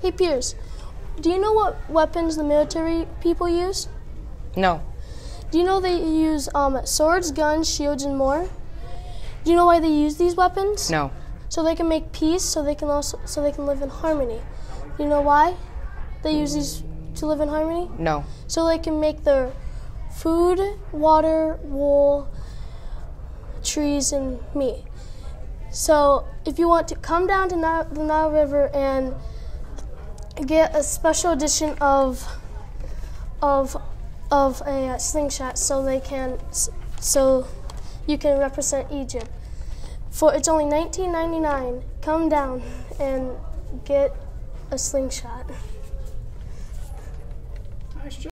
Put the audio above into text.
Hey Piers, do you know what weapons the military people use? No. Do you know they use swords, guns, shields, and more? Do you know why they use these weapons? No. So they can make peace, so they can live in harmony. Do you know why they use these to live in harmony? No. So they can make their food, water, wool, trees, and meat. So if you want to come down to the Nile River and get a special edition of a slingshot, so you can represent Egypt. It's only $19.99. Come down and get a slingshot.